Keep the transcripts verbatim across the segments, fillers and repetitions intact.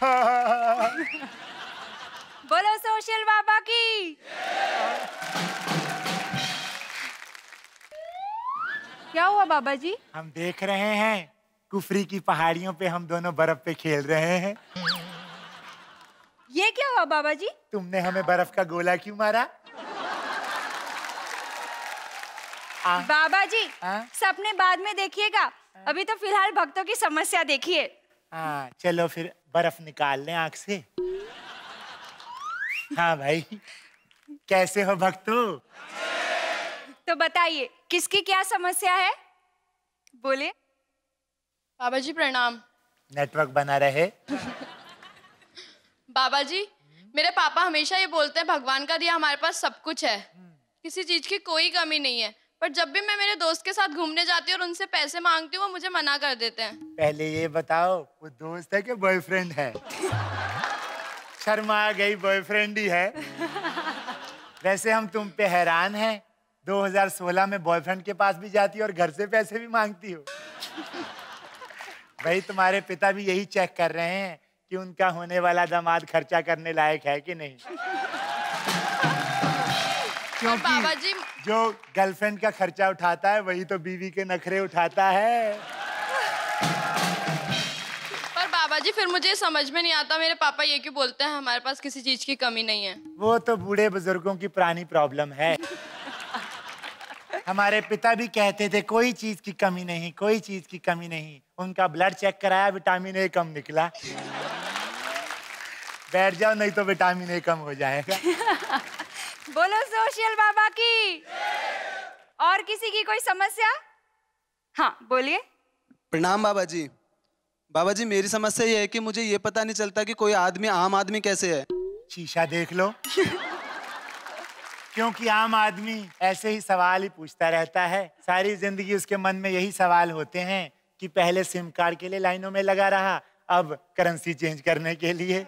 बोलो सोशल बाबा की। क्या हुआ बाबा जी? हम देख रहे हैं कुफरी की पहाड़ियों पे हम दोनों बर्फ पे खेल रहे हैं। ये क्या हुआ बाबा जी? तुमने हमें बर्फ का गोला क्यों मारा? आ? बाबा जी आ? सपने बाद में देखिएगा, अभी तो फिलहाल भक्तों की समस्या देखिए। हाँ चलो फिर बर्फ निकाल लें आँख से। हाँ भाई, कैसे हो भक्तों? तो बताइए किसकी क्या समस्या है, बोले। बाबा जी प्रणाम। नेटवर्क बना रहे। बाबा जी मेरे पापा हमेशा ये बोलते हैं भगवान का दिया हमारे पास सब कुछ है, किसी चीज की कोई कमी नहीं है, पर जब भी मैं मेरे दोस्त के साथ घूमने जाती हूँ और उनसे पैसे मांगती हूँ वो मुझे मना कर देते हैं। पहले ये बताओ वो दोस्त है कि बॉयफ्रेंड है? शर्मा गई, बॉयफ्रेंड ही है। वैसे हम तुम पे हैरान हैं, दो हज़ार सोलह में बॉयफ्रेंड के पास भी जाती हो और घर से पैसे भी मांगती हो। भाई तुम्हारे पिता भी यही चेक कर रहे हैं कि उनका होने वाला दामाद खर्चा करने लायक है कि नहीं। क्योंकि बाबा जी जो गर्लफ्रेंड का खर्चा उठाता है वही तो बीवी के नखरे उठाता है। पर बाबा जी फिर मुझे समझ में नहीं आता मेरे पापा ये क्यों बोलते हैं हमारे पास किसी चीज की कमी नहीं है। वो तो बूढ़े बुजुर्गों की पुरानी प्रॉब्लम है। हमारे पिता भी कहते थे कोई चीज की कमी नहीं, कोई चीज की कमी नहीं। उनका ब्लड चेक कराया, विटामिन ए कम निकला। बैठ जाओ नहीं तो विटामिन ए कम हो जाएगा। बोलो सोशल बाबा की। और किसी की कोई समस्या? हाँ बोलिए। प्रणाम बाबा जी। बाबा जी मेरी समस्या ये है कि मुझे ये पता नहीं चलता कि कोई आदमी आम आदमी कैसे है। शीशा देख लो। क्योंकि आम आदमी ऐसे ही सवाल ही पूछता रहता है, सारी जिंदगी उसके मन में यही सवाल होते हैं कि पहले सिम कार्ड के लिए लाइनों में लगा रहा, अब करेंसी चेंज करने के लिए।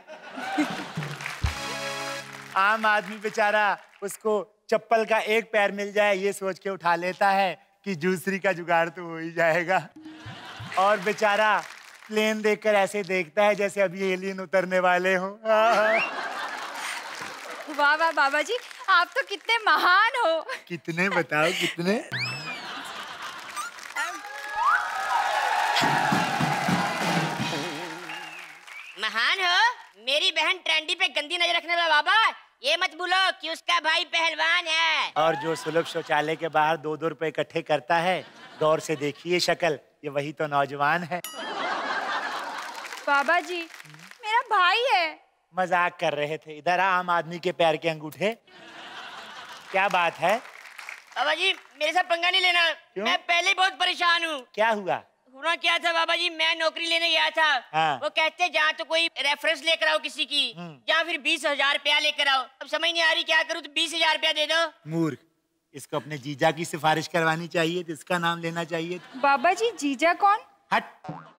आम आदमी बेचारा उसको चप्पल का एक पैर मिल जाए ये सोच के उठा लेता है कि दूसरी का जुगाड़ तो हो ही जाएगा। और बेचारा प्लेन देखकर ऐसे देखता है जैसे अभी एलियन उतरने वाले हों। वाह वाह बाबा जी, आप तो कितने महान हो। कितने बताओ कितने? महान हो? मेरी बहन ट्रेंडी पे गंदी नजर रखने वाला बाबा, ये मत भूलो कि उसका भाई पहलवान है। और जो सुलभ शौचालय के बाहर दो दो रुपए इकट्ठे करता है, गौर से देखिए शक्ल, ये वही तो नौजवान है। बाबा जी मेरा भाई है। मजाक कर रहे थे। इधर आम आदमी के पैर के अंगूठे। क्या बात है? बाबा जी मेरे साथ पंगा नहीं लेना। क्यों? मैं पहले ही बहुत परेशान हूँ। क्या हुआ? हुआ क्या था बाबा जी, मैं नौकरी लेने गया था। हाँ। वो कहते जहाँ तो कोई रेफरेंस लेकर आओ किसी की, या फिर बीस हजार रुपया लेकर आओ। अब समझ नहीं आ रही क्या करूँ, तो बीस हजार रुपया दे दो। मूर्ख, इसको अपने जीजा की सिफारिश करवानी चाहिए, तो इसका नाम लेना चाहिए। बाबा जी जीजा कौन? हट।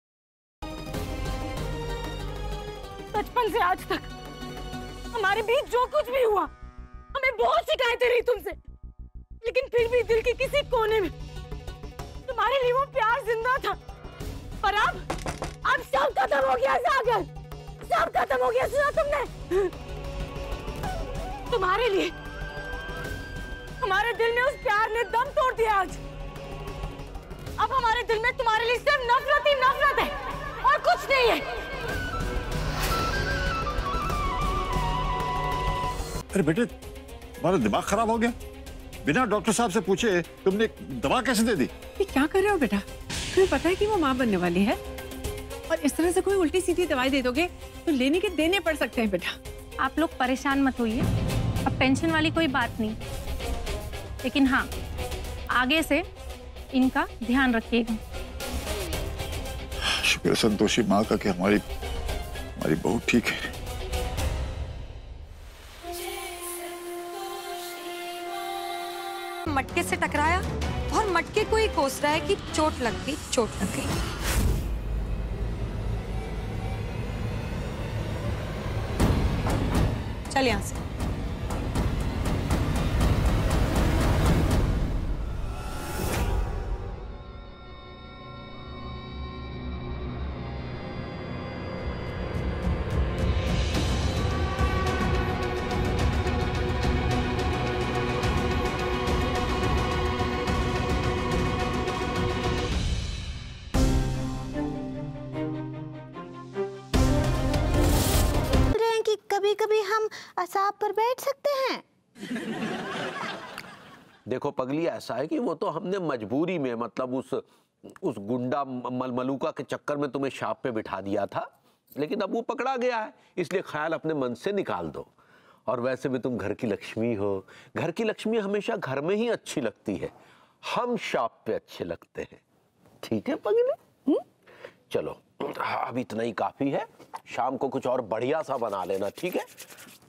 बचपन से आज तक हमारे बीच जो कुछ भी हुआ, हमें बहुत शिकायतें रही तुमसे, लेकिन फिर भी दिल के किसी कोने में तुम्हारे लिए वो प्यार जिंदा था। पर अब अब सब खत्म हो गया सागर, सब खत्म हो गया। सुना तुमने? तुम्हारे लिए हमारे दिल में उस प्यार ने दम तोड़ दिया। आज अब हमारे दिल में तुम्हारे लिए सिर्फ नफरत ही नफरत है और कुछ नहीं है। अरे बेटे तुम्हारा दिमाग खराब हो गया? बिना डॉक्टर साहब से पूछे तुमने दवा कैसे दे दी? ये क्या कर रहे हो बेटा? तुम्हें पता है कि वो माँ बनने वाली है, और इस तरह से कोई उल्टी सीधी दवाई दे दोगे तो लेने के देने पड़ सकते हैं बेटा। आप लोग परेशान मत होइए, अब टेंशन वाली कोई बात नहीं, लेकिन हाँ आगे से इनका ध्यान रखिएगा। शुक्र संतोषी माँ का कि हमारी हमारी बहू ठीक है। मटके से टकराया और मटके को ही कोस रहा है कि चोट लग गई, चोट लग गई। चल यहाँ से। भी हम असाब पर बैठ सकते हैं? देखो पगली, ऐसा है कि वो तो हमने मजबूरी में, मतलब उस उस गुंडा मलमलूका के चक्कर में तुम्हें शाप पे बिठा दिया था, लेकिन अब वो पकड़ा गया है, इसलिए ख्याल अपने मन से निकाल दो। और वैसे भी तुम घर की लक्ष्मी हो, घर की लक्ष्मी हमेशा घर में ही अच्छी लगती है, हम शाप पे अच्छे लगते हैं। ठीक है पगली? चलो अब इतना ही काफी है, शाम को कुछ और बढ़िया सा बना लेना, ठीक है?